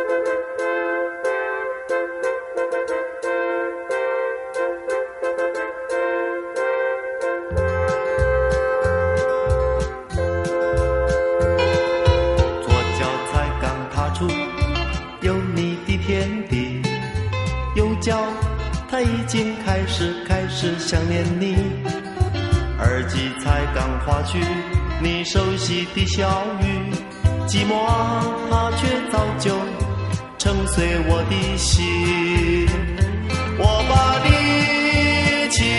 他已经开始想念你，耳机才刚划去你熟悉的小语，寂寞啊，它却早就沉碎我的心。我把你情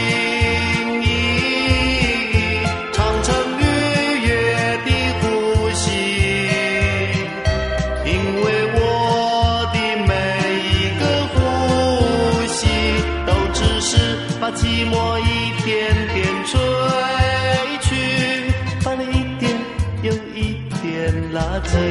意唱成愉悦的呼吸，因为我的每一个呼吸都只是把寂寞一点点吹去，把你一点又一点拉近。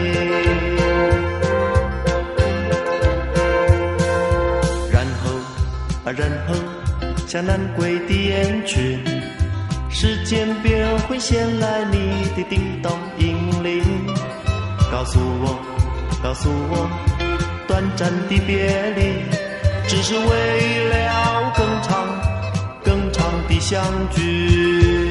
然后像南归的雁群，时间便会衔来你的叮咚银铃，告诉我短暂的别离只是为了更长的相聚。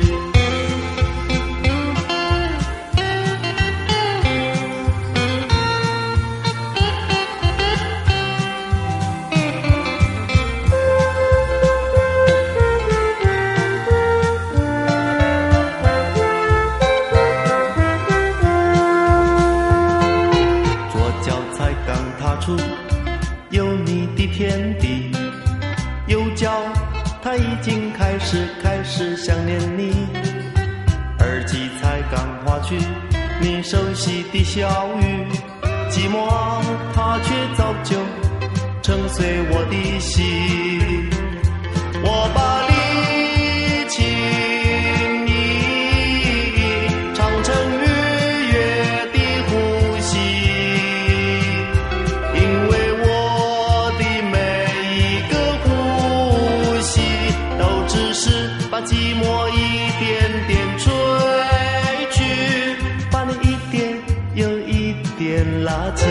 有你的天地，右脚他已经开始想念你，耳机才刚划去你熟悉的小语，寂寞啊，它却早就沉碎我的心。我把你情意唱成愉悦的呼吸，因为我的每一个呼吸都只是把寂寞一点点吹去，把你一点又一点拉近。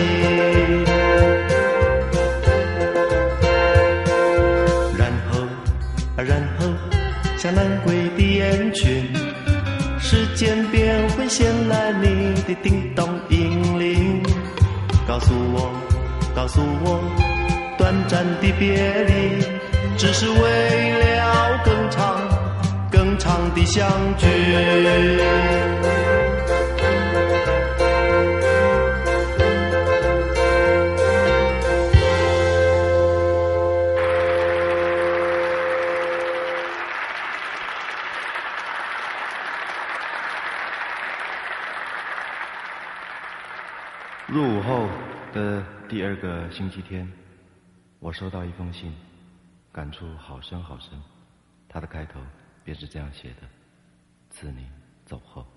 然后像南归的雁群，时间便会衔来你的叮咚银铃，告诉我短暂的别离只是为了更长的相聚。 入伍后的第2个星期天，我收到一封信，感触好深好深。它的开头便是这样写的：自你走后。